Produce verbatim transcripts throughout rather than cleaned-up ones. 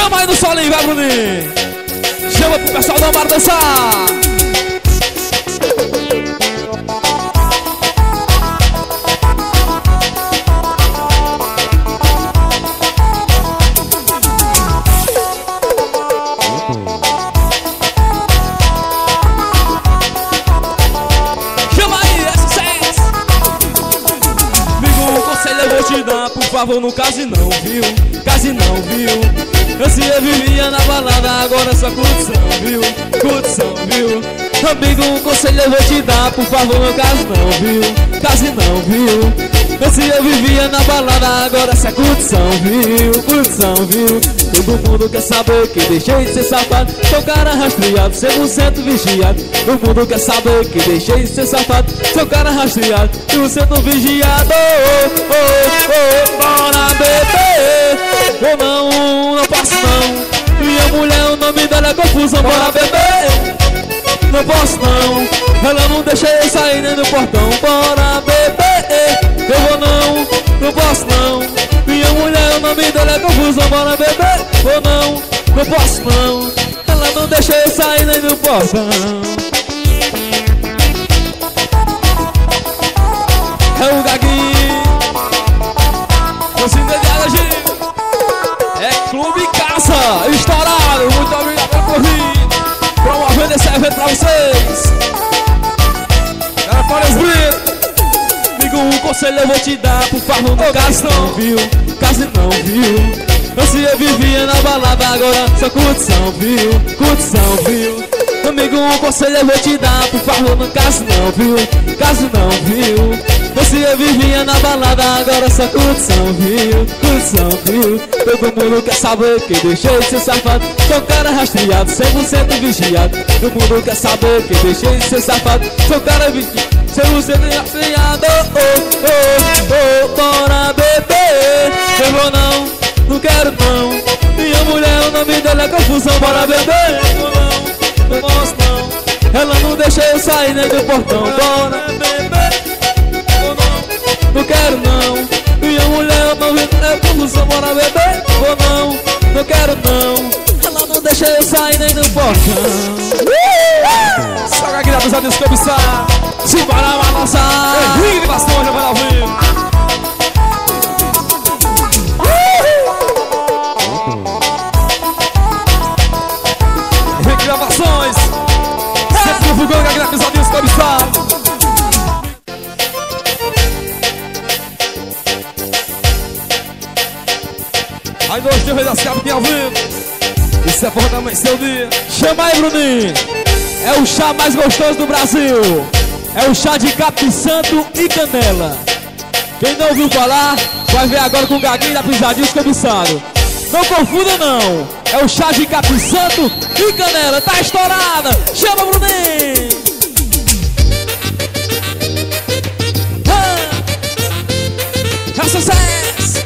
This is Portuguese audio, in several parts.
Chama aí no solinho, vai, Bruninho. Chama pro pessoal da Mar dançar. Por favor, no case não, viu? Case não, viu? Antes eu vivia na balada, agora só curtição, viu? Curtição, viu? Amigo, um conselho eu vou te dar, por favor, no case não, viu? Case não, viu? Antes eu vivia na balada, agora só curtição, viu? Curtição, viu? Todo mundo quer saber que deixei de ser safado, sou cara rastreado, cem por cento vigiado. Todo mundo quer saber que deixei de ser safado, sou cara rastreado, cem por cento vigiado. Oh, oh, oh, bora beber. Ou não, não posso não. Minha mulher, o nome dela é confusão, bora beber. Não posso não, ela não deixa eu sair nem do portão, bora beber. Eu vou não, não posso não. Minha mulher, o nome dela é confusão, bora beber. Ou não, não posso não. Ela não deixa eu sair nem do portão. É o Gaguinho, o Cine de Alagi. É Clube Casa, estourado. Muito obrigado pelo convite, promovendo esse evento pra vocês. Cara, para os gritos. Amigo, um conselho eu vou te dar, por favor, no case não, viu? Case não, viu? Antes eu vivia na balada, agora só curtição, viu? Curtição, viu? Amigo, um conselho eu vou te dar, por favor, no case não, viu? Case não, viu? Antes eu vivia na balada, agora só curtição, viu? Curtição, viu? Todo mundo quer saber que deixei de ser safado, sou cara rastreado, cem por cento vigiado. Todo mundo quer saber que deixei de ser safado, sou cara vigiado, cem por cento rastreado. Oh, oh, oh, bora beber. Eu vou não, não quero não. Minha mulher, o nome dela é confusão, bora beber. Eu vou não, não posso não. Ela não deixa eu sair nem do portão, bora beber. Eu não, não quero não. Minha mulher, o nome dela é confusão, bora beber. Eu vou não, não quero não. Ela não deixa eu sair nem do portão. Só aqui na pessoa descobiçar. Simbora balançar. Henrique Bastão, já vai ao vivo. Henrique Gravações. Sempre divulgando aqui na pessoa descobiçar. Aí dois dias das capas aqui ao vivo. Isso é porra também, seu dia. Chama aí, Bruninho. É o chá mais gostoso do Brasil. É o chá de capim santo e canela. Quem não ouviu falar, vai ver agora com o Gaguinho da Pisadinha Escobiçado. Não confunda não. É o chá de capim santo e canela. Tá estourada. Chama, Bruninho. Ah, é sucesso.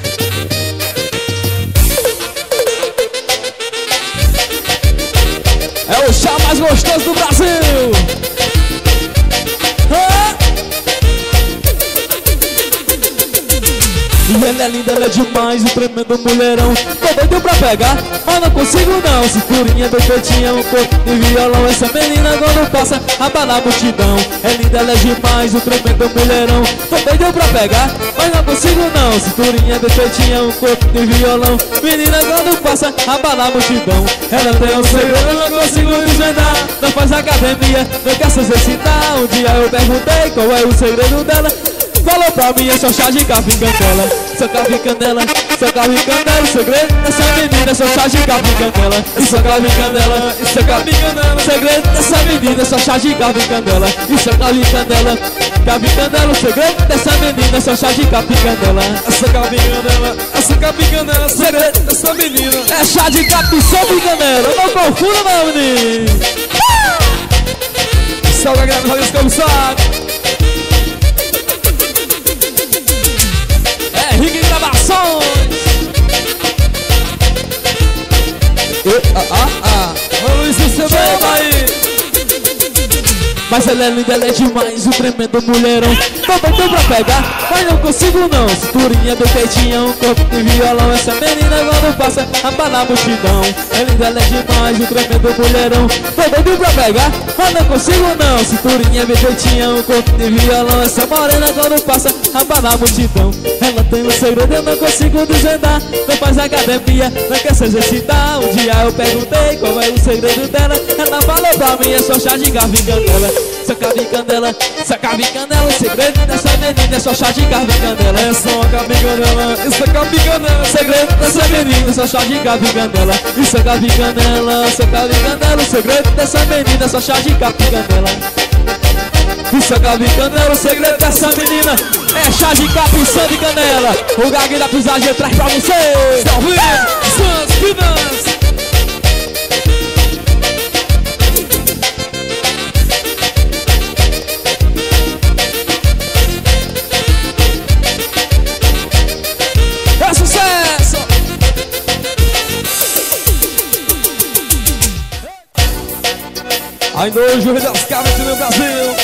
É o chá mais gostoso do Brasil. Ah. E ela é linda, ela é demais, um tremendo mulherão. Tô doido pra pegar, mas não consigo não. Cinturinha bem feitinha, um corpo de violão. Essa menina quando passa, abala a multidão. É linda, ela é demais, um tremendo mulherão. Tô doido pra pegar, mas não consigo não. Cinturinha bem feitinha, um corpo de violão. Menina quando passa, abala a multidão. Ela tem um segredo, eu não consigo desvendar. Não faz academia, não quer se exercitar. Um dia eu perguntei qual é o segredo dela. Falou pra mim, é só chá de capim canela. Só capim canela, só capim canela. O segredo dessa menina é só chá de capim canela. Isso é capim canela, isso é capim canela. O segredo dessa menina é só chá de capim canela. Isso é capim canela, capim canela. O segredo dessa menina é só chá de capim canela. Essa capim canela, essa capim canela. O segredo dessa menina é chá de capim santo e canela. Não confunda não, menino. Salve a grave, valeu, descansado. Henrique Gravações. E, ah, ah, ah. Ô Luiz, você vai aí. Mas ela é linda, ela é demais, um tremendo mulherão. Tô doido pra pegar, mas não consigo não. Cinturinha do peitinho, um corpo de violão. Essa menina quando passa, abala a multidão. É linda, ela é demais, um tremendo mulherão. Tô doido pra pegar, mas não consigo não. Cinturinha bem feitinha, um corpo de violão. Essa morena quando passa, abala a multidão. Ela tem um segredo, eu não consigo desvendar. Não faz academia, não quer se exercitar. Um dia eu perguntei qual é o segredo dela. Ela falou pra mim, é só chá de garfo e canela. Só carne e canela, só carne e canela. O segredo dessa menina é só chá de garfo e canela. É só carne e canela, isso é carne e canela. O segredo dessa menina é só chá de garfo e canela. Isso é carne e canela, só carne e canela. O segredo dessa menina é só chá de garfo e canela. Isso é carne e canela, o segredo dessa menina é chá de capição de canela. O Gaguinho da Pisadinha traz pra você. Salve, Santos Finanças. É sucesso! Ainda hoje o Rei das Cabras no Brasil.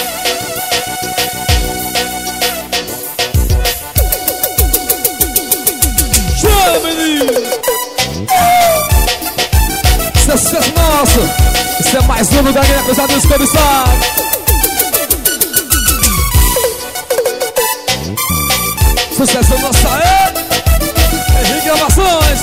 Chama, menino! Isso é sucesso nosso! Isso é mais um lugar que é pesado dos comissários. Sucesso nosso, é! Henrique Gravações!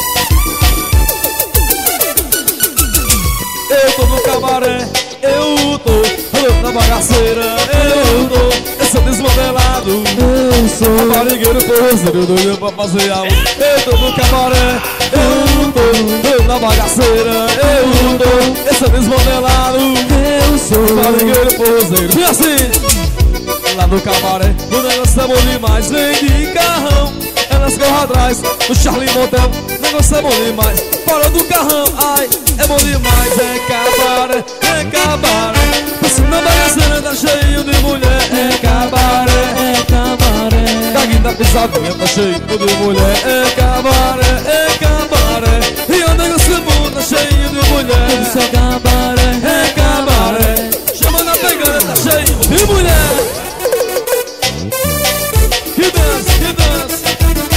Eu tô no cabaré, eu tô na bagaceira, eu tô, eu sou desmodelado, eu sou barrigueiro, porrozeiro, doido pra fazer algo. Eu tô no cabaré, eu tô na bagaceira, eu tô, eu sou desmodelado, eu sou barrigueiro, porrozeiro. E assim, lá no cabaré, o negócio é bom demais, vem de carrão. Elas correm atrás, no Charlie Motel, o negócio é bom demais. Fora do carrão, ai, é bom demais. É cabaré, é cabaré. Passando na bagaceira, tá cheio de mulher. É cabaré, é cabaré. Gaguinho da Pisadinha, tá cheio de mulher. É cabaré, é cabaré. E o negócio é bom, tá cheio de mulher. Isso é cabaré, é cabaré. Chama na pegada, tá cheio de mulher. Que dança, que dança.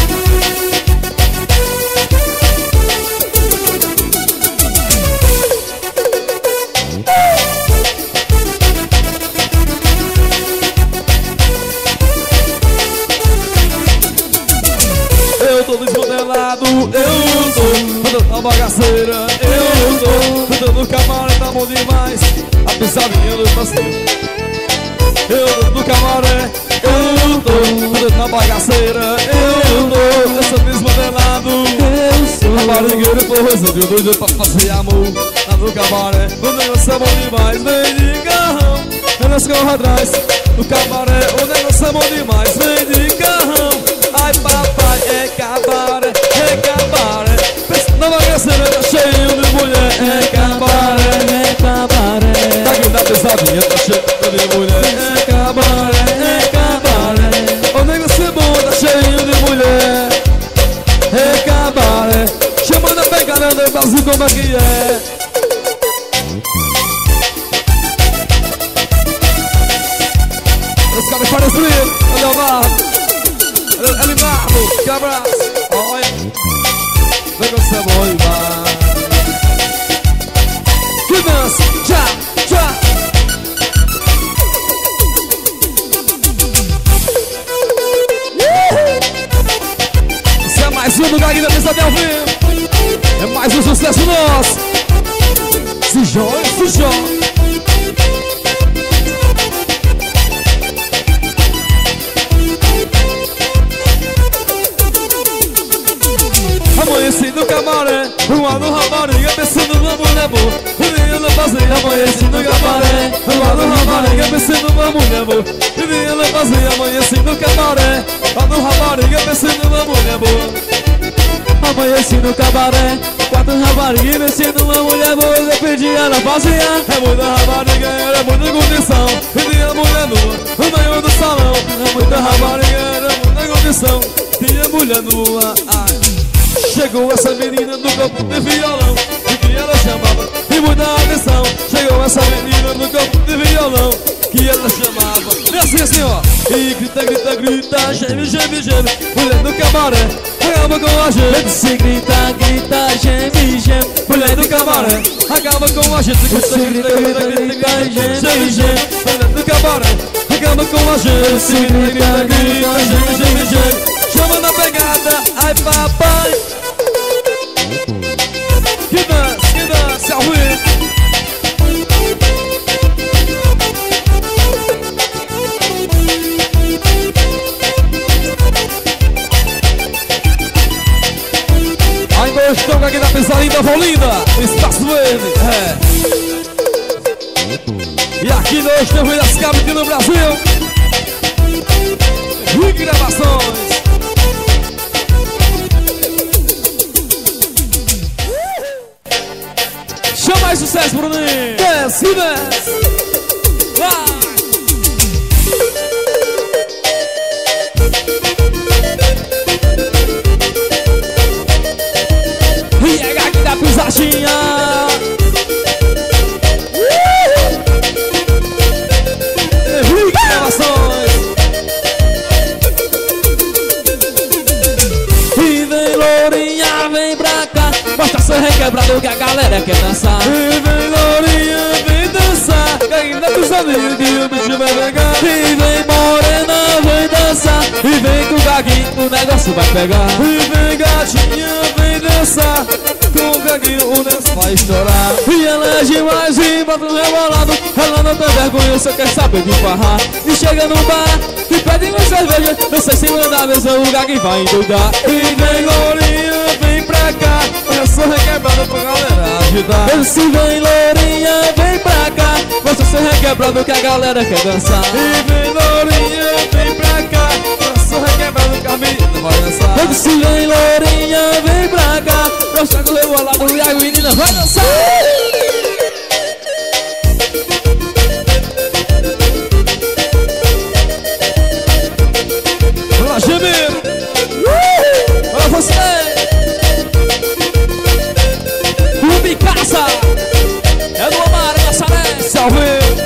Eu tô desmodelado, eu tô andando na bagaceira, eu tô andando no camaré, tá bom demais. A pisadinha do passeio. Eu tô no camaré, eu tô andando na bagaceira, eu tô, eu sou desmodelado, eu sou barrigueiro, porrozeiro, doido pra fazer amor. Lá no camaré, o negócio é bom demais, vem de carrão. Elas correm atrás, no camaré, o negócio é bom demais, vem de carrão. Ai papai, é cabaré, é cabaré. Pensa na bagaceira, tá cheio de mulher. É cabaré, é cabaré. Gaguinho da Pisadinha, tá cheio de mulher. É cabaré, é cabaré. O negócio é bom, tá cheio de mulher. É cabaré. Chamando a pegada do Brasil, como é que é? Os caras parecem frio, olha o Leonardo. Elimardo, que abraço. Olha, negócio é bom demais. Que dança, tchá, tchá. Isso é mais um do Gaguinho da Pisadinha ao vivo. É mais um sucesso nosso. Se joga, se joga. Amanheci no camaré, uma no rapariga, pensando numa mulher boa. Menina fazia, amanheci no camaré, uma no rapariga, pensando numa mulher boa. Menina fazia, amanheci no camaré, uma no rapariga, pensando numa mulher boa. Amanheci no cabaré, quatro raparigas, pensando numa mulher boa. Eu pedi, ela fazia, é muita rapariga, era muita condição. Pedi a mulher nua, no meio do salão. É muita rapariga, era muita condição. Tinha mulher nua, ai. Chegou essa menina do campo de violão, que ela chamava e muita atenção. Chegou essa menina no campo de violão que ela chamava. E assim, assim, ó. E grita, grita, grita, geme, geme, geme, mulher do cabaré, acaba com a gente. Se grita, grita, geme, geme, mulher do cabaré, acaba com a gente. Grita, grita, grita, grita, geme, geme, mulher do cabaré, acaba com a gente. Se grita, grita, grita, geme, geme, geme, chama na pegada, ai papai. Que dança, que dança, ao vivo. Estou aqui na Pisalinda, Volinda, Espaço Verde, é. E aqui nós temos das cabines aqui no Brasil. Rick Gravações. Chama mais sucesso, Bruninho. Desce, desce. Vai. Pisadinha, Rick Gravações. E vem lourinha, vem pra cá, mostra seu requebrado que a galera quer dançar. E vem lourinha, vem dançar, que ainda dos amigos que o bicho vai pegar. E vem morena, vem dançar, e vem com o gaguinho, o negócio vai pegar. E vem gatinha, vem dançar, com o gaguinho o negócio vai estourar. E ela é demais e bota um rebolado, ela não tem vergonha, só quer saber de farrar. E chega no bar, e pede uma cerveja, não sei se manda a mesa, o gaguinho vai endoidar. E vem lourinha, vem pra cá, eu sou requebrado pra galera ajudar. E se vem lourinha, vem pra cá, mostra seu requebrado que a galera quer dançar. E vem lourinha, vem pra cá, eu sou requebrado que a menina vai dançar. E se vem lourinha, vem pra cá, mostra que o rebolado e a menina vai dançar. Olá, Gemiro! Olha você! Clube Casa! É do Amaro Massaré! Salve!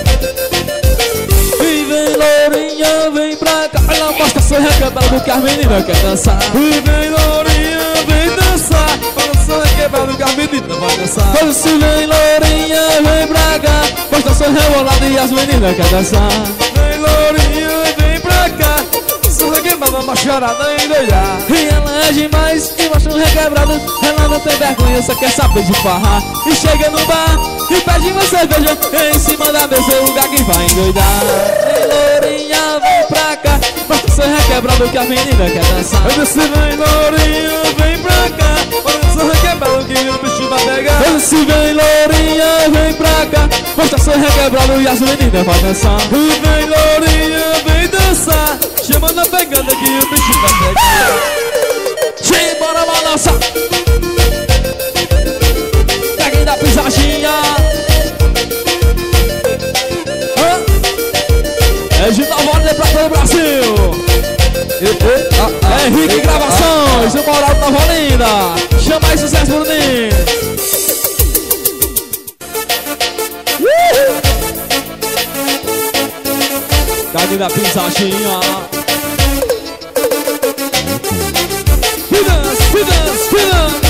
E vem lourinha, vem pra cá, ela mostra seu requebrado que as meninas quer dançar. E vem lourinha, vem dançar, mostra seu requebrado que as meninas vai dançar. Quando se vem lourinha, vem pra cá, mostra seu rebolado e as meninas quer dançar. Vem lourinha, vem pra cá, requebrada, uma chorada e doidar. E ela é demais e mostra um requebrado, ela não tem vergonha, só quer saber de farrar. E chega no bar e pede uma cerveja, em cima da mesa o gaguinho vai endoidar. Vem lourinha, vem pra cá, mostra seu requebrado que a menina quer dançar. Eu disse vem lourinha, vem pra cá, mostra seu requebrado que o bicho vai pegar. Eu disse vem lourinha, vem pra cá, mostra seu requebrado e as meninas vai dançar. E vem lourinha, vem dançar, chama na pegada que o bicho vai pegar. Sim, bora balançar. Peguem da pisadinha. Hã? É de Nova Ordem pra todo o Brasil. E, e, ah, ah, é Henrique ah, Gravações, ah, ah. O Moral da Nova Olinda. Chama aí sucesso, Bruninho. Peguem da pisadinha. Finance, finance, finance.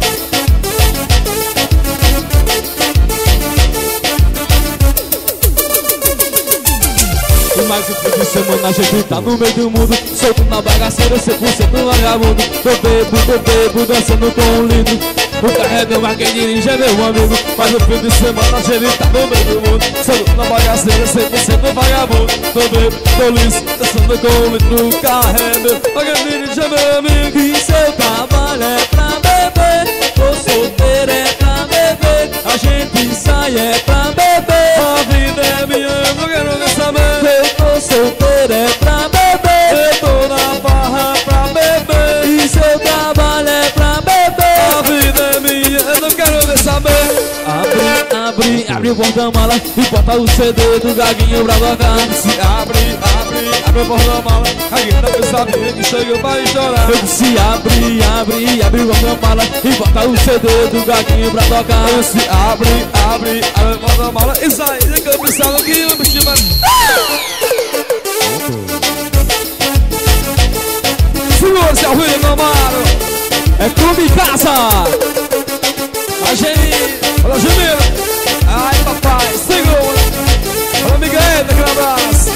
E mais um fim de semana a gente tá no meio do mundo, solto na bagaceira, cem por cento vagabundo. Tô bebo, tô bebo, dançando com um lindo. O carro é meu, mas quem dirige é meu amigo. Mas no fim de semana a gente tá no meio do mundo, solto na bagaceira, cem por cento vagabundo. Tô bebo, tô liso, dançando com um lindo. O carro é meu, mas quem dirige é meu amigo. E seu trabalho é pra beber, tô solteiro é pra beber, a gente sai é pra beber. A vida é minha, eu não quero nem saber. Eu tô solteiro é pra beber, eu tô na barra pra beber. E seu trabalho é pra beber, a vida é minha, eu não quero nem saber. Abre, abre, abre o porta-mala e bota o C D do Gaguinho pra tocar. Se abre, abre, abre o porta-mala, Gaguinho tá pensando que chega pra estourar. Eu disse abre, abre, abre o porta-mala e bota o C D do Gaguinho pra tocar. Eu se abre, abre, abre o porta-mala e sai, que eu pensava que o bicho vai... Segura-se ao Rio, meu mano. É Clube Casa. A Geni, olha a Gemila. Ai, papai, segura. Olha a Miguel, aquele abraço.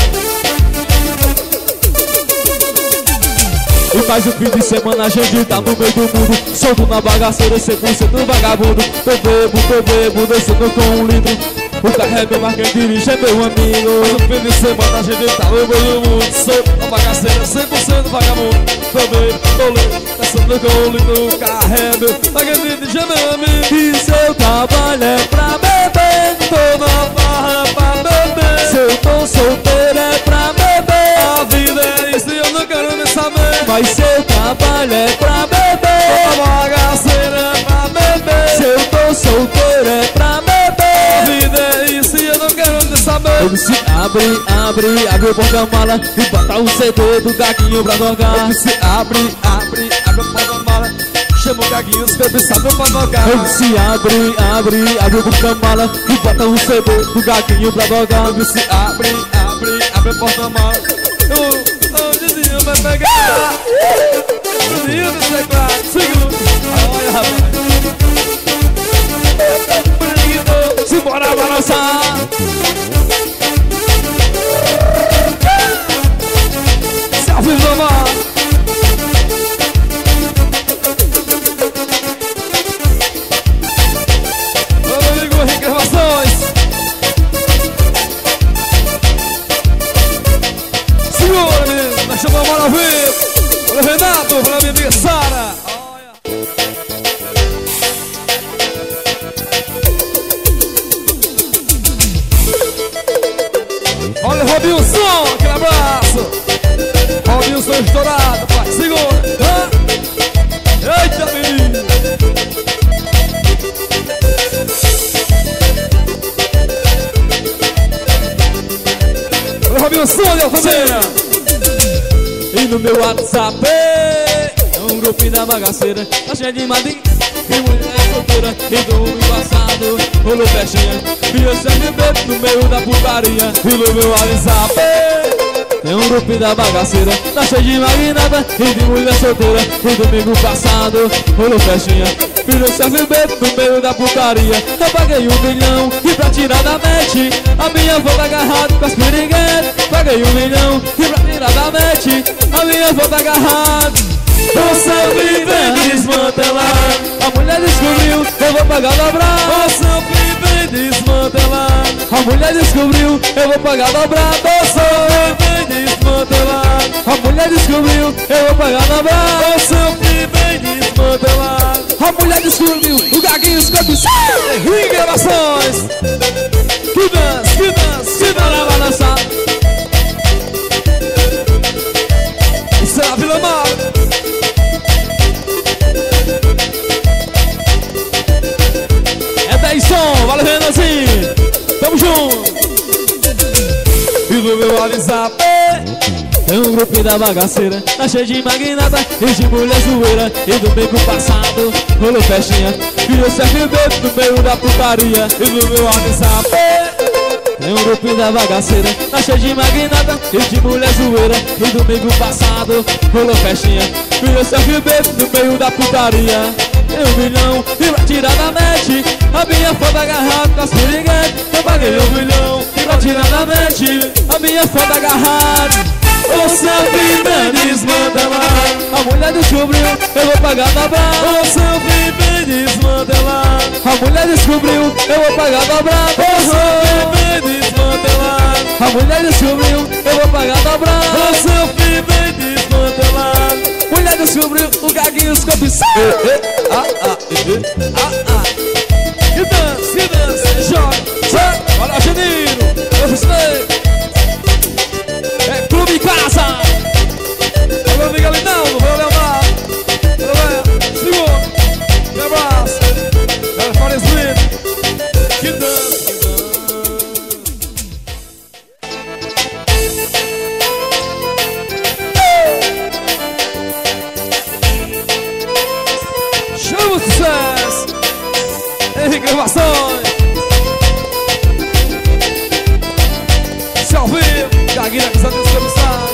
E faz o fim de semana, a gente tá no meio do mundo, solto na bagaceira, cem por cento vagabundo. Tô bebo, tô bebo, descendo com um litro. O carro é meu, mas quem dirige é meu amigo. No fim de semana a gente tá no meio do mundo, solto na bagaceira, cem por cento vagabundo. Tô bebo, tô louco, descendo com um litro. O carro é meu, mas quem dirige é meu amigo. E seu trabalho é pra beber, Tô na barra pra beber. se eu tô solteiro é pra beber. A vida é isso e eu não quero nem saber. Mas seu trabalho é pra A beber, bagaceira é pra beber. se eu tô solteiro é pra A beber. vida é isso e eu não quero nem saber. Eu disse abre, abre, abre o porta-mala e bota o C D do Gaguinho pra tocar. Se abre, abre, abre o porta-mala, chama o Gaguinho, os bebês sabem pra tocar. Eu disse abre, abre, abre o porta-mala e bota o C D do Gaguinho pra tocar. Se abre, abre, abre o porta-mala, o Didinho vai pegar. O Didinho do teclado, segura. Olha, rapaz. Simbora balançar. Salve, mamãe. Meu amigo Henrique Gravações. Segura, menino, nós chamamos a maravilha. Olha o Renato, olha a minha amiga Sara. Olha o Robinson, aquele abraço. Robinson estourado, pai, segura. Hã? Eita, menino. Olha o Robinson, minha família. E no meu WhatsApp é um grupinho da bagaceira, tá cheio de madrinha e mulher solteira. E do ano passado rolou festinha e eu sempre bebo no meio da putaria. E no meu WhatsApp tem um grupinho da bagaceira, tá cheio de magnata e de mulher solteira. E domingo passado rolou festinha e eu sempre bebo no meio da putaria. Eu paguei um milhão e pra tirar da net a minha avó tá agarrada com as piriguetes. Paguei um milhão e pra tirar da net a minha avó tá agarrada. Você vive desmantelar, a mulher descobriu, eu vou pagar dobrado. Você vive desmantelar, A mulher descobriu, eu vou pagar dobrado. você vive desmantelar, A mulher descobriu, eu vou pagar dobrado. você vive desmantelar. A mulher descobriu, o Gaguinho escapou. Henrique Gravações. Que dança, que dança, que dança, balançar. Isso é a Vila Mar. É dez som, valeu Renanzinho. Tamo junto. E no meu WhatsApp Tem um grupinho da bagaceira, tá cheio de magnata e de mulher zoeira. E domingo passado rolou festinha e eu sempre bebo no meio da putaria. e no meu WhatsApp Tem um grupinho da bagaceira, tá cheio de magnata e de mulher zoeira. E domingo passado rolou festinha e eu sempre bebo no meio da putaria. Tem um milhão e pra tirar da net a minha foto agarrada com as piriguetes. Eu paguei um milhão e pra tirar da net a minha foto agarrada. Você vive desmantelar, A mulher descobriu, eu vou pagar dobrado. você vive desmantelar, A mulher descobriu, eu vou pagar dobrado. você vive desmantelar, A mulher descobriu, eu vou pagar dobrado. você vive desmantelar. Mulher descobriu, o Gaguinho escapou. Ah, ah, ah, ah. Que dança, que dança, joga, joga. Olha, Geniro, eu gostei. É Clube Casa. Olha o amigo Alinaldo, vai levar. Olha, segura. Me abraço. Ela fala isso. Que dança. sucesso. Henrique Gravações. Se ao vivo, Gaguinha que sabe descansar.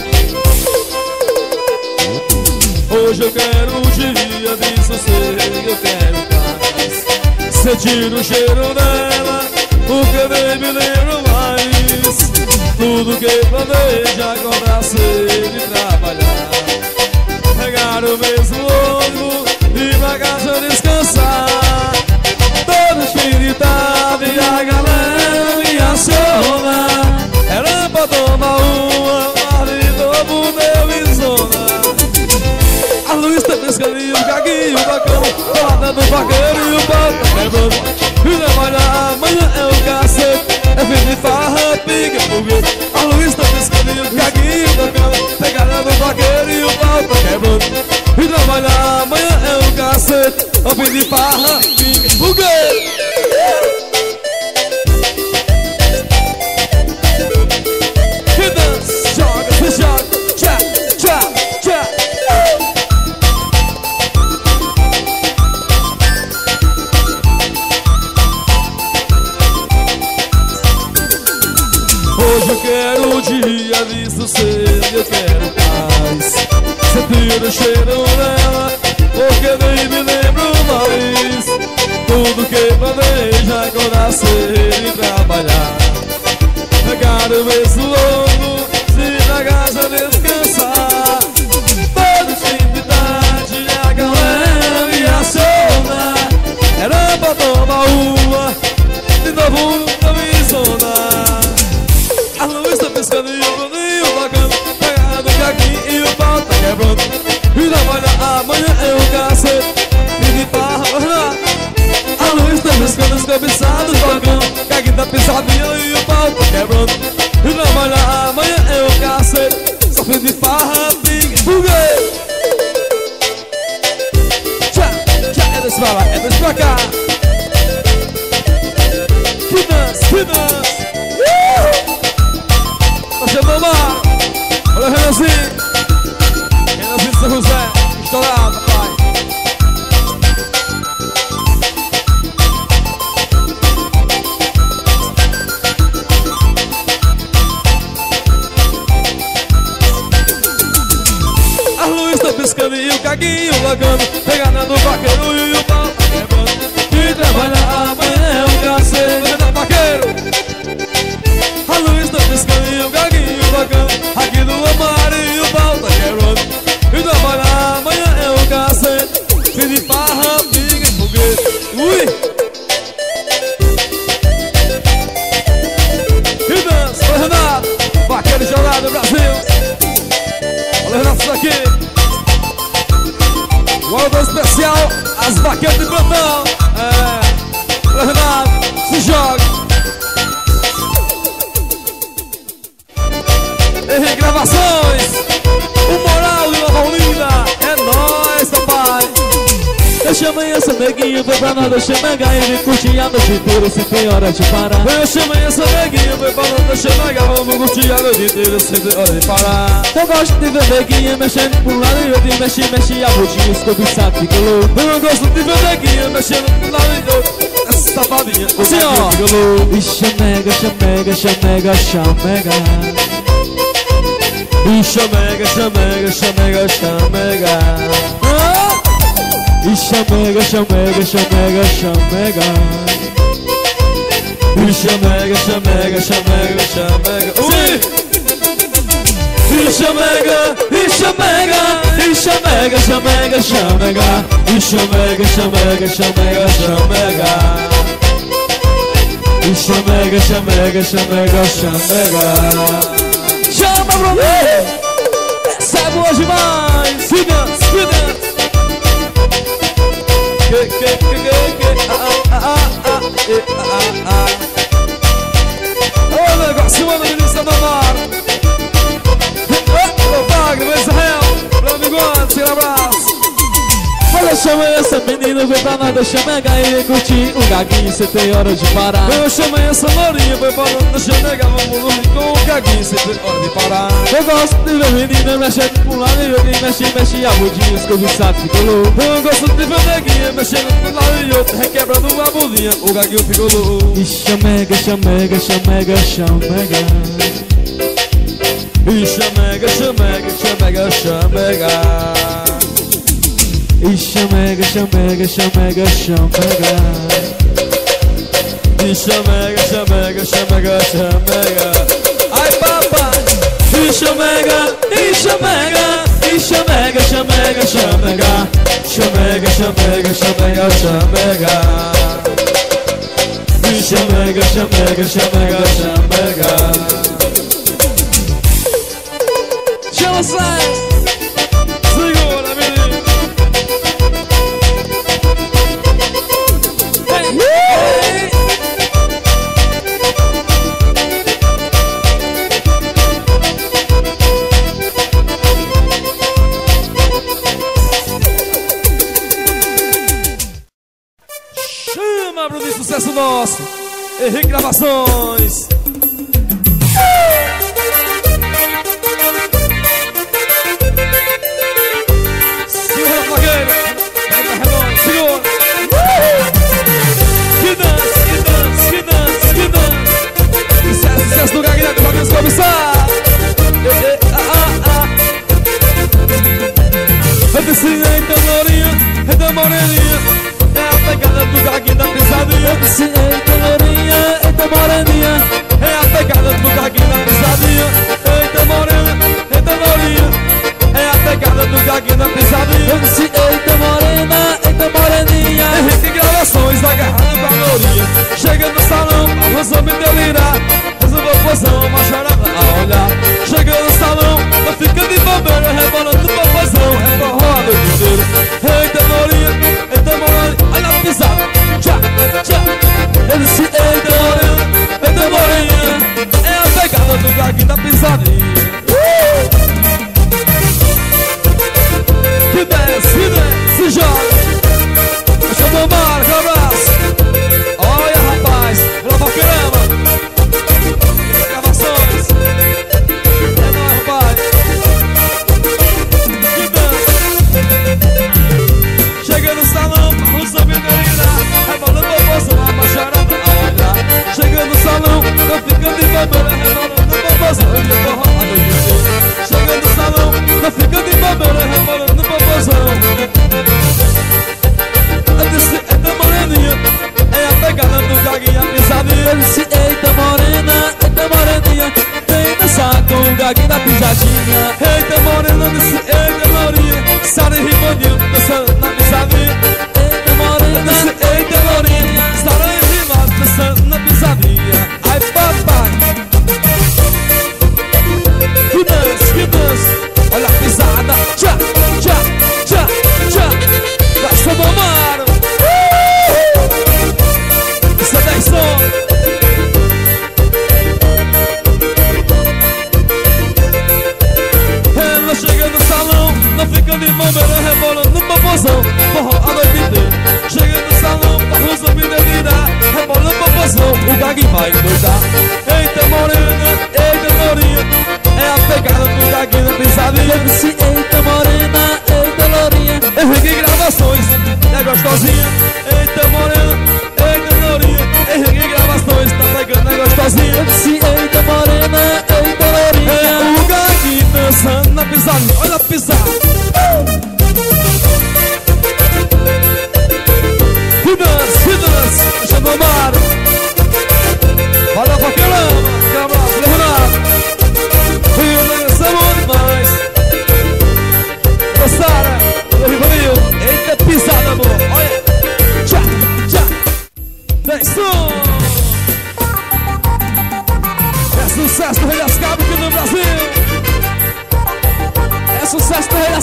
Hoje eu quero um dia de sossego, eu quero paz. Sentir o cheiro dela, porque nem me lembro mais. Tudo que planeja, acordar cedo e trabalhar. Pegar o mesmo ônibus e pra casa descansar. Todo espiritado e a galera me aciona. Era pra tomar uma, mas de novo deu insônia. A luz tá piscando e o gaguinho bacana, roda do vaqueiro e o pau tá quebrando. E trabalhar amanhã é o cacete, é fim de farra, pica, foguete. A luz tá piscando e o gaguinho bacana, pegada do vaqueiro e o pau tá quebrando. E trabalhar amanhã é o cacete, é fim de farra, pica, foguete. Que dança, joga, se joga, tchá, tchá, tchá. Hoje eu quero um dia de sossego, eu quero paz. Sentir o cheiro dela, porque nem me lembro mais. Tudo que planeja, acordar cedo e trabalhar. Pegar o mesmo longo, se na casa descansar. Todo fim de tarde a galera me aciona. Era pra tomar uma, de novo pra me zonar. A luz tá piscando e o boninho bacana, pegado aqui e o pau tá quebrando. E trabalha amanhã é o cacete, e de parra. A luz tá piscando, os cabeçados bacana, aqui tá pisadinha e o pau tá quebrando. E trabalha amanhã é o cacete, só fim de farra, big foguete. Tchá, tchá, é desse pra lá, é desse pra cá. Que dança, que dança. Chegou lá, olha o Renanzinho. Renanzinho de São José, estourado, pai. A luz tá piscando e o caguinho lagando, pegada do vaqueiro e o pau tá quebrando. E trabalhar amanhã é um cacete da vaqueiro. A luz tá piscando e o gaguinho bacana, aqui do Amaro e o pau tá quebrando. E trabalhar amanhã é o cacete, fim de farra, pica e foguete. Ui! E dança, olha o Renato, vaqueiro gelado do Brasil. Olha o Renato isso aqui. O alvo especial, as vaqueiras de plantão. É, olha o Renato, se joga. Henrique Gravações, o moral de Nova Olinda, é nóis, papai. Deixa amanhã essa neguinha, foi pra nós, deixa negar. Ele curtir a noite inteira, sem tem hora de parar. Deixa amanhã essa neguinha, foi pra nós, deixa negar. Vamos curtir a noite inteira, sem ter hora de parar. Eu gosto de ver neguinha mexendo por um lado e outro. Mexe, mexe a bundinha, escobiçado, fica louco. Eu gosto de ver neguinha mexendo por um lado e outro. Essa safadinha, assim ó, fica louco. E chamega, chamega, chamega, chamega. E chamega, chamega, chamega, chamega. E chamega, chamega, chamega, chamega. E chamega, chamega, chamega, chamega. Ui! E chamega, e chamega, e chamega, chamega, chamega. E chamega, chamega, chamega, chamega. E chamega, chamega, chamega, chamega. Chama pra mim! Essa é boa demais! Que dança, que dança! Que, que, que, que, que, ah, ah, ah, ah, ah, ah, ah. Ô, negócio, mano, Vinícius do Mar. Ô, Wagner, Israel, Bruno Bigode, sem abraço. Olha Eu chamei essa menina, vem pra nós, deixa eu negar e curtir o gaguinho, cê tem hora de parar. Eu chamei essa lourinha, foi falando, deixa eu negar, vamos no rio com o gaguinho, cê tem hora de parar. Eu gosto de ver menina mexendo pro lado e outro, mexe, mexe a bundinha, os que eu vi sabe ficou louco. Eu gosto de ver neguinha, mexendo pro lado e outro, requebrando uma bolinha, o gaguinho ficou louco. E chamega, chamega, chamega, chamega. E chamega, chamega, chamega, chamega. E chamega, chamega, chamega, chamega. E chamega, chamega, chamega, chamega. Ai papai. E chamega, e chamega, e chamega, chamega, chamega. Chamega, chamega, chamega, chamega. E chamega, chamega, chamega, chamega. Chama sai. Segura, menino. Hey. Chama, Bruno, de sucesso nosso. Henrique Gravações. Sucesso do Gaguinha que vamos começar. Eu disse, eita lourinha, eita moreninha, é a pegada do Gaguinha da pisadinha. Eu disse, eita lourinha, eita moreninha, é a pegada do Gaguinha da pisadinha. Eita morena, eita lourinha, é a pegada do Gaguinha da pisadinha. eu disse, eita morena, eita moreninha. Henrique Gravações, agarrado com a lourinha. Chega no salão, a razão me delirar. Resolveu posição, uma charada a olhar. Chega no salão, não fica de bobeira, rebolando no popozão, é forró a noite inteira. Eita lourinha, eita morena, olha a pisada, tchá, tchá. Eu disse, eita morena, Eita moreninha, é a pegada do Gaguinha da pisadinha. uh! Que desce, que desce, se joga. Deixa eu tomar, que abraço. Olha rapaz, Lava Caramba. Gravações. É nóis, rapaz. Que dança. Chega no salão, não sabe delirar. Rebolando a bolsa, uma macharada a olhar. Chega no salão, não fica de bobeira. Rebolando a bolsa, hoje é forró a noite inteira. Chega no salão, não fica de bobeira. Rebolando a bolsa. Eu disse, eita moreninha, é a pegada do Gaguinha pisadinha. eu disse, eita morena, eita moreninha, vem dançar com o Gaguinha da pisadinha. Eita morena, eu disse, eita lourinha, Sara e Ribandinho dançando na pisadinha. Eita morena, Disse, eita lourinha, Sara e Ribandinho dançando na pisadinha. Ai papai, que dança, que dança, olha a pisada, tchá, tchá, tchá, tchá. Vai ser Bomaro. Isso é dez som. Ela chega no salão, não fica de bobeira, rebolando no popozão, forró a noite inteira. Chega no salão, a russa me delirar, rebolando no popozão, o Gaguinha vai endoidar. Eita morena, eita lourinha, é a pegada do Gaguinha da pisadinha. eu disse, eita morena, eita lourinha. Henrique Gravações, é gostosinha. Eita morena, eita lourinha, Henrique Gravações, tá pegando, é gostosinha. Eu disse, eita morena, eita lourinha. É o Gaguinha dançando na pisadinha, olha a pisada. Que dança, que dança, deixa eu tomar. Olha pra caramba, que abraço, Leonardo. E dançamos demais. Sara, o Rivanil, eita pisada, amor, olha. Tchá, tchá. Vem som. É sucesso do Rei das Cabras aqui no Brasil. É sucesso do Rei das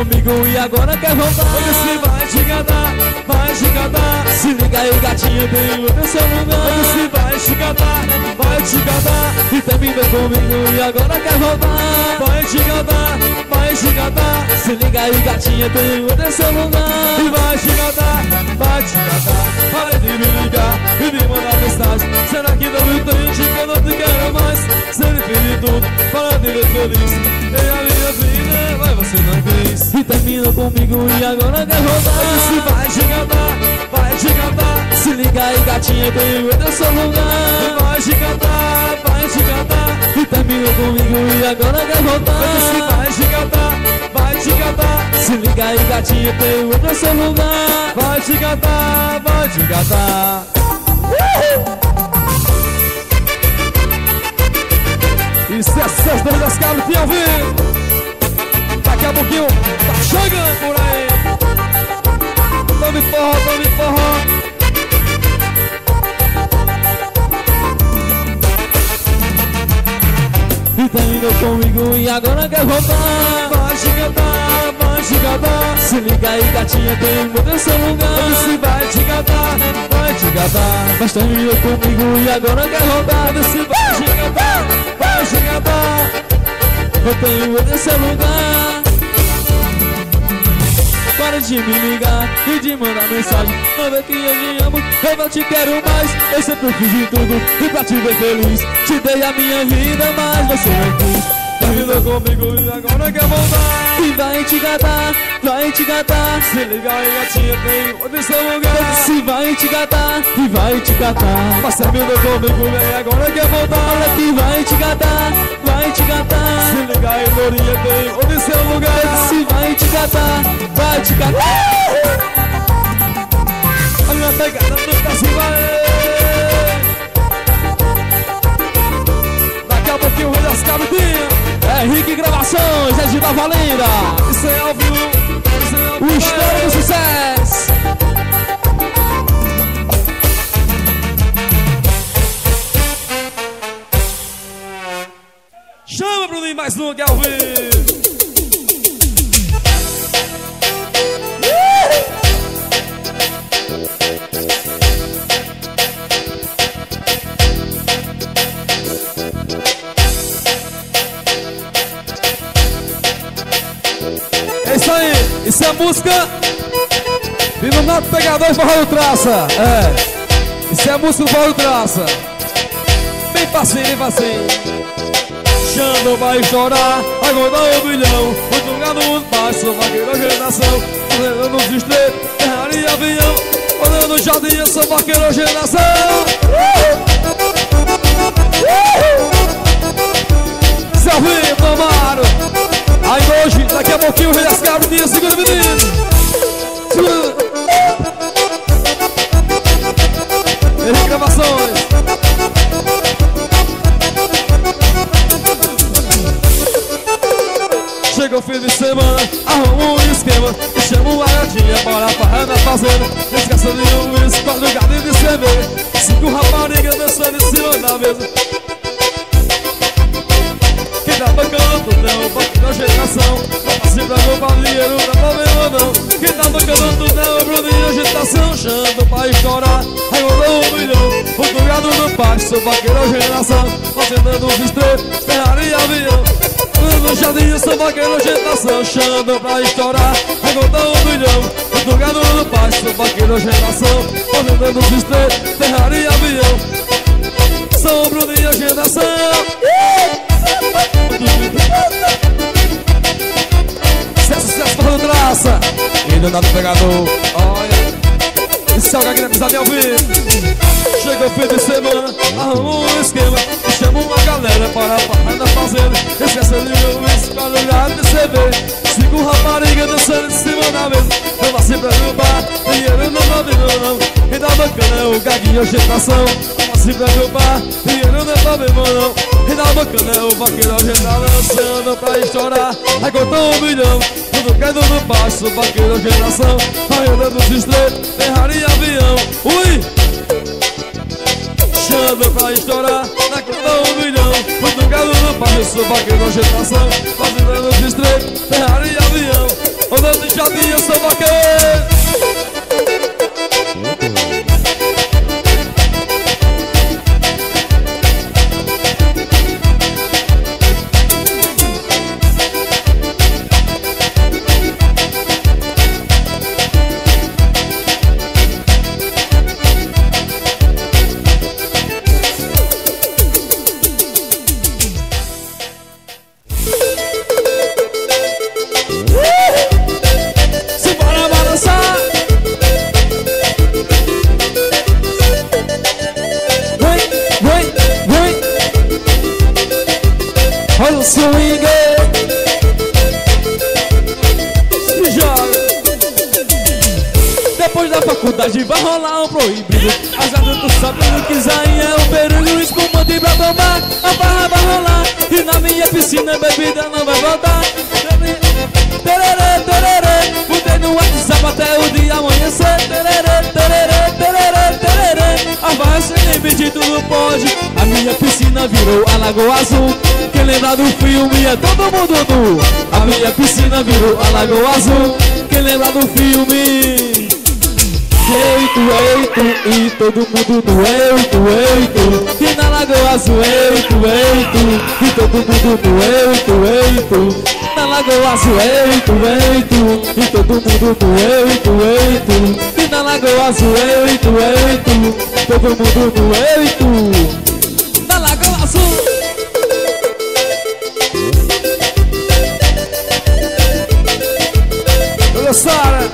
comigo e agora quer voltar. Olha se vai te catar, vai te catar. Se liga aí, gatinha, tem outro seu lugar. Olha se vai te catar, vai te catar. E terminou comigo e agora quer voltar. Vai te catar, vai te catar. Se liga aí, gatinha, tem outro seu lugar. E vai te catar, vai te catar. Para de me ligar e me mandar mensagem. Será que não me entende que eu não te quero mais? Ser feliz tudo, para de ver feliz. Tem a minha vida, mas você não quis. E terminou comigo e agora quer voltar. Olha se vai te catar, vai te catar. Se liga aí, gatinha, tem outro seu lugar. E vai te catar, vai te catar. E terminou comigo e agora quer voltar. Olha se vai te catar, vai te catar. Se liga aí, gatinha, tem outro seu lugar. Vai te catar, vai te catar. Isso é sucesso do das cabras que eu vi. Daqui a pouquinho tá chegando por aí. Tome forró, tome forró. E terminou comigo e agora quer voltar. Vai te catar, vai te catar. Se liga aí, gatinha, tem outro seu lugar. Se vai te catar, vai te catar. Mas terminou comigo e agora quer voltar. Se vai te catar, vai te catar. Eu tenho outro seu lugar. Para de me ligar e de mandar mensagem. Não vê que eu te amo, eu não te quero mais. Eu sempre fiz de tudo e pra te ver feliz. Te dei a minha vida, mas você não quis. Terminou comigo e agora quer voltar. E vai te catar, vai te catar. Se liga aí, gatinha, tem outro seu lugar. Se vai te catar, e vai te catar. Mas terminou comigo e agora quer voltar. Olha que vai te catar, vai te catar. Se liga aí, Lourinha, tem outro seu lugar. Se vai te catar, vai te catar. Olha a pegada do Cassimbare. Daqui a pouquinho o Rei das Cabritinhas. É Henrique Gravações, é de Nova Olinda. Isso é ao vivo, isso é ao vivo. O estouro do sucesso. Chama, Bruninho, mais um que é ao vivo. É isso aí, isso é música Viva Nato Pegador e Forró do Traça. É, isso é música do Forró do Traça. Bem facinho, bem facinho. Xandão vai chorar, agora um milhão. Muito lugar no mundo baixo, vaqueiro geração. Fazendo nos estreitos, terra e avião. Olhando no jardim, eu sou vaqueiro geração. Se ouviu, tomaram. Aí hoje, daqui a pouquinho, o Rei das Cabritinhas, segura o menino. Segura. Henrique Gravações. Chega o fim de semana, arruma um esquema e chama uma gatinha para farra na fazenda. Esqueça de um uísque, quatro garrafas de cerveja, cinco raparigas dançando em cima da mesa. Quem tá bancando tudão, banco da geração. Se pra roubar dinheiro, não dá problema não. Quem tá bancando tudão, Bruninho, agitação. Chando pra estourar, regolou um milhão. O gado no pasto, sou vaqueiro geração. Fazendo os estreitos, terra e avião. No jardim, eu sou vaqueiro geração. Chando pra estourar, regolou um milhão. O gado no pasto, sou vaqueiro geração. Fazendo os estreitos, terra e avião. Sou Bruninho, geração. Sucesso, sucesso, Forró do Traça. E do Nato Pegador. Olha, isso é o que aqui na ao vivo. Chega o fim de semana, arruma um esquema e chama uma galera para a farra na fazenda. Esquece de um uísque, quatro garrafas de cerveja, cinco raparigas dançando em cima da mesa. Não vá se preocupar, dinheiro não tá vindo não. Quem tá bacana é o gaguinho, agitação. Não vá se preocupar, dinheiro não tá vindo não. Quem tá bacana é o vaqueiro, a gente tá dançando pra estourar. Aí contou um milhão, tudo caindo no baixo, vaqueiro, geração. Arrendando nos estreitos, terra e avião. Ui! Chando pra estourar, na conta um milhão. Muito gado no passo, sou vaqueiro, agitação. Fazendo nos estreitos, terra e avião. Rodando de Jardim, eu sou vaqueiro. Olha o swing, se joga. Depois da faculdade vai rolar um proibido. As adultos sabendo que Zayn é um perigo. Espumante pra tomar, a barra vai rolar. E na minha piscina a bebida não vai voltar. Tererê, tererê, mudei no WhatsApp até o dia amanhecer. Tererê, tererê, tererê, tererê. A barra sem limite tudo pode. A minha piscina virou a Lagoa Azul. Quem lembra do filme é todo mundo nu. A minha piscina virou a Lagoa Azul. Quem lembra do filme? Eu e tu, eu e tu, e todo mundo nu. Eu e tu, eu e tu, e na Lagoa Azul. Eu e tu, eu e tu, e todo mundo nu. Eu e tu, eu e tu, na Lagoa Azul. Eu e tu, eu e tu, e todo mundo nu. Eu e tu, eu e tu, e na Lagoa Azul. Eu e tu, eu e tu, todo mundo nu. Eu e tu, na Lagoa Azul. Olha Sara,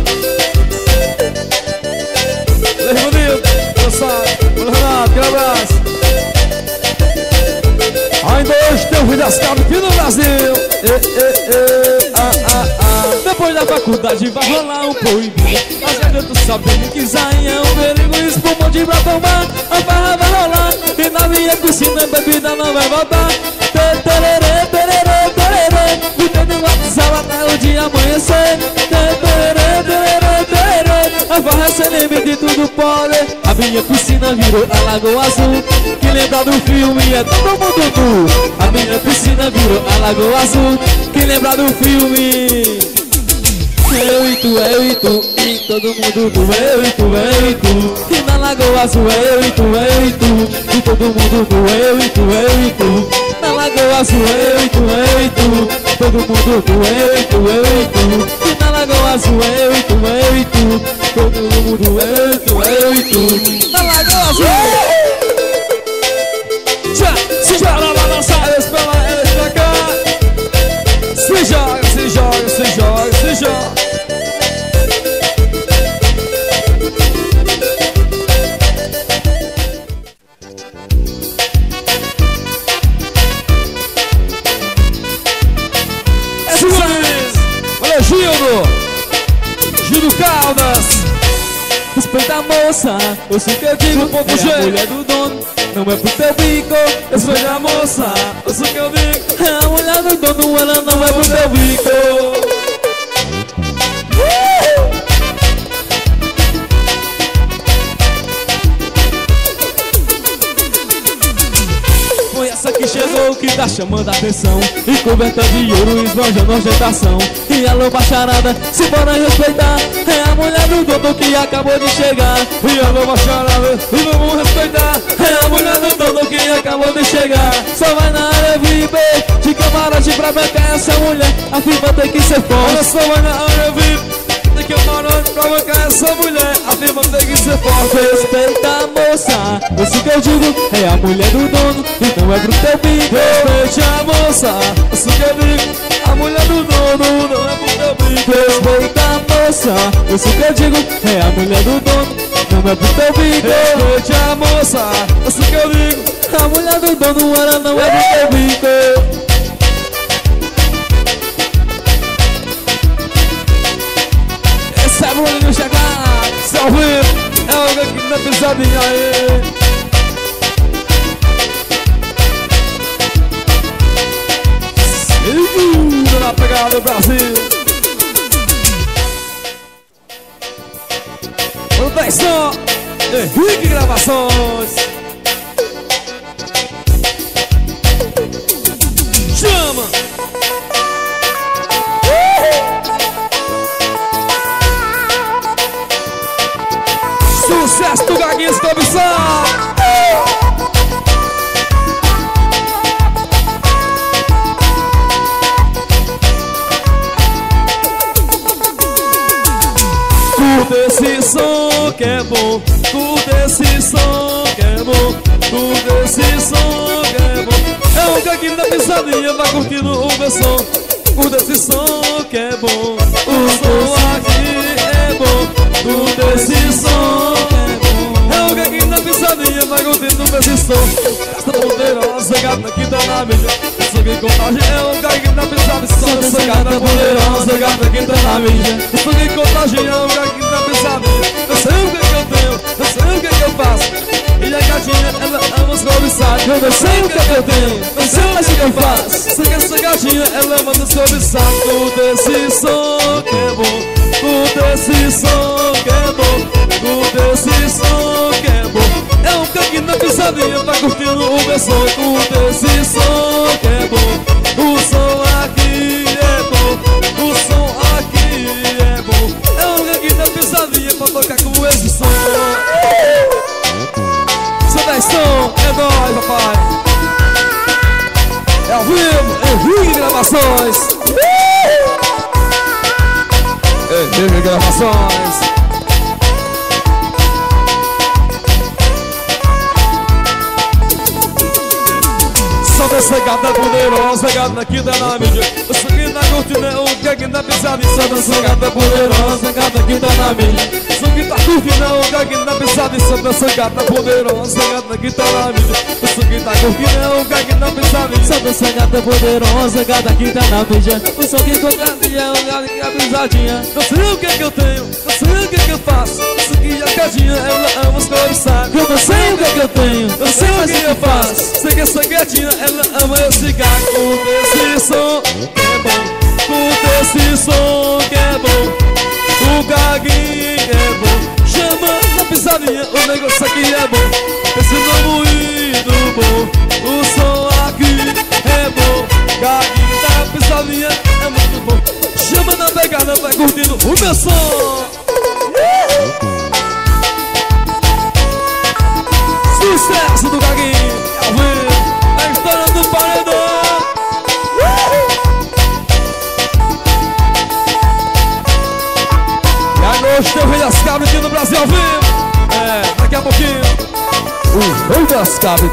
Levanil, olha Sara, olha Renato, que abraço. Ainda hoje tem um Vidascado aqui no Brasil. E, e, e, ah, ah, ah. Depois da faculdade vai rolar um proibido. As garotas sabendo que Zayn é um perigo. Espumante pra tomar, a barra vai rolar. E na minha piscina a bebida não vai voltar. Tererê, tererê, tererê. Mudei no WhatsApp até o dia amanhecer. Tererê, tererê, tererê. A barra é sem limite, tudo pode. A minha piscina virou a Lagoa Azul. Quem lembra do filme é todo mundo nu. A minha piscina virou a Lagoa Azul. Quem lembra do filme? Eu e tu, eu e tu, e todo mundo nu. Eu e tu, eu e tu, e na Lagoa Azul. Eu e tu, eu e tu, e todo mundo nu. Eu e tu, eu e tu, na Lagoa Azul. Eu e tu, eu e tu, todo mundo nu. Eu e tu, eu e tu, e na Lagoa Azul. Eu e tu, eu e tu, todo mundo. Eu e tu, eu e tu, na Lagoa Azul. Já, se joga pra dançar, eles pra lá, eles pra cá. Se joga, se joga, se joga, se joga. Olha Gildo, Gildo Caldas. Respeita a moça, eu sou que eu digo, um pouco é a mulher do dono, não é pro teu bico. Respeita a moça, eu sou que eu digo. É a mulher do dono, ela não é pro teu bico. Foi essa que chegou que tá chamando a atenção, e coberta de ouro esbanjando ostentação. E alô bacharada, se bora respeitar, é a mulher do dono que acabou de chegar. E alô bacharada, e vamos respeitar, é a mulher do dono que acabou de chegar. Só vai na área V I P, de camarote pra bancar essa mulher. A firma tem que ser olha forte. só vai na área V I P, tem que camarote pra bancar essa mulher. A firma tem que ser forte. Respeita a moça, isso que eu digo, é a mulher do dono e não é pro teu bico. Respeite a moça, isso que eu digo, a mulher do dono não é pro teu bico. Respeita a moça, isso que eu digo, é a mulher do dono, não é pro teu bico. Respeite a moça, isso que eu digo, a mulher do dono, ela não é pro teu bico. Esse é Bruninho chegar, salve, é alguém que tá pisadinha aí. Segura na pegada do Brasil. Proteção, Henrique Gravações. Chama. Gaguinho, se cobiçar. Curta esse som que é bom, curta esse som que é bom, curta esse som que é bom. É o Gaguinho da pisadinha, vai curtindo o meu som. Curta esse som que é bom, o som aqui é bom. Curta esse som que é bom. É o Gaguinho da pisadinha, vai curtindo esse som. Esta poderosa gata que tá na mídia, sangue e contagem. É o Gaguinho da pisadinha, essa gata poderosa gata que tá na mídia, sangue e contagem. É o Gaguinho da pisadinha. Eu sei o que que eu tenho, eu sei o que que eu faço. E a gatinha, ela ama os cobiçados. Eu sei o que que eu tenho, eu sei o que que eu faço. Sei que essa gatinha, ela ama os cobiçados. Curta esse som que é bom, curta esse som que é bom, curta esse som que é bom. É um Gaguinho na pisadinha, tá curtindo o meu som. Curta esse som que é bom, o som aqui é bom, o som aqui é bom. É um Gaguinho na pisadinha pra tocar com esse som. Seu Destão, é nóis, papai. É ao vivo, Henrique Gravações. Henrique Gravações. Solta essa gata poderosa, gata que tá na mídia. Eu sou que tá curtindo, é o Gaguinho da pisadinha. Solta essa gata poderosa, gata que tá na mídia. Eu sou que tá curtindo, é o Gaguinho da pisadinha. Solta essa gata poderosa, gata que tá na mídia. Eu sou que tá curtindo, é o Gaguinho da pisadinha. Solta essa gata poderosa, gata que tá na mídia. Eu sou que tá curtindo, é o Gaguinho da pisadinha. Eu sei o que que eu tenho, eu sei o que que eu faço. Isso aqui é a gatinha, ela ama os cobiçados. Eu não sei o que que eu tenho, eu sei o que que eu faço. Sei que essa gatinha, ela ama esse gato. Curta esse som que é bom, curta esse som que é bom. O Gaguinho é bom, chama na pisadinha, o negócio aqui é bom. Esse nome muito bom, o som aqui é bom. Gaguinho da pisadinha é muito bom. Chama na pegada, vai curtindo o meu som. Sucesso do Gaguinho, ao vivo, a história do paredão. E agosto o Rei das Cabras aqui no Brasil ao vivo. É, daqui a pouquinho o Rei das Cabras.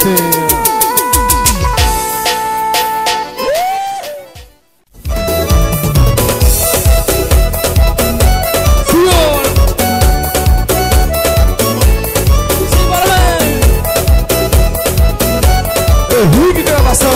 Henrique Gravação.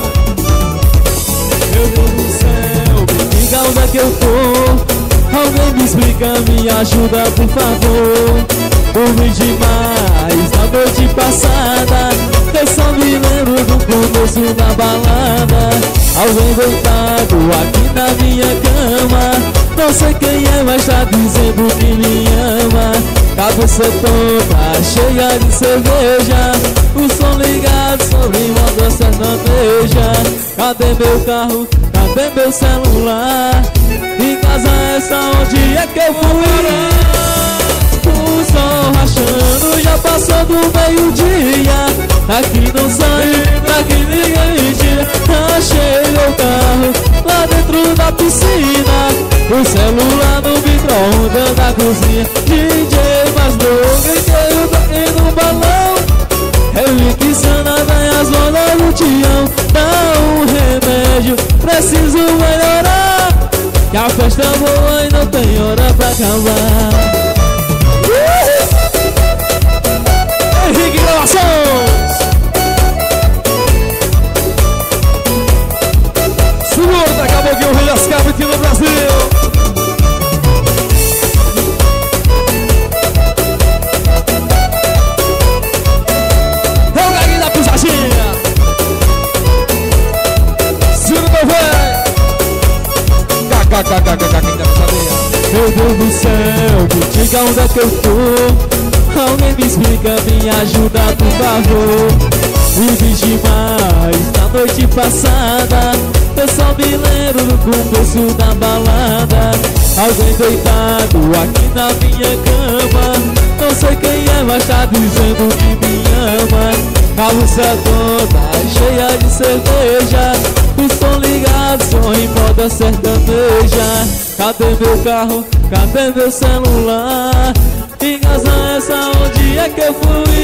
Meu Deus do céu, que causa que eu tô? Alguém me explica, me ajuda por favor. Dormi demais na noite passada, eu só me lembro do começo da balada. Alguém deitado aqui na minha cama, não sei quem é, mas tá dizendo que me ama. Cabeça toda cheia de cerveja, o som ligado sobre moda sertaneja. Cadê meu carro? Cadê meu celular? Em casa essa onde é que eu vou parar? O sol rachando, já passou do meio-dia. Aqui não sai, daqui ninguém tira. Achei meu carro lá dentro da piscina, o celular no micro-ondas da cozinha. D J mais novo, inteiro toquei no balão. Henrique Sana, vem as bolas do Tião. Dá um remédio, preciso melhorar, que a festa é boa e não tem hora pra acabar. Henrique Gravações. Segura, daqui a pouquinho o Rei das Cabras aqui no Brasil. É o Gaguinho da pisadinha. Segura, meu velho. Gaguinho da pisadinha. Meu Deus do céu, me diga onde é que eu tô. Alguém me explica, me ajuda por favor. Vivi demais na noite passada, eu só me lembro do começo da balada. Alguém deitado aqui na minha cama, não não sei quem é, mas tá dizendo que me ama. Cabeça toda cheia de cerveja, o som ligado, som em moda sertaneja. Cadê meu carro? Cadê meu celular? Que casa é essa? Onde é que eu fui?